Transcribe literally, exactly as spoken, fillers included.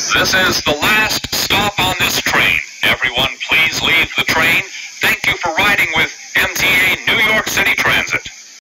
This is the last stop on this train.